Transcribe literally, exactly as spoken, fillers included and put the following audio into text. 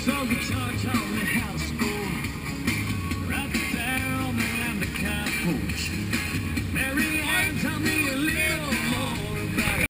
So guitar taught me how to score right there on the undercut porch.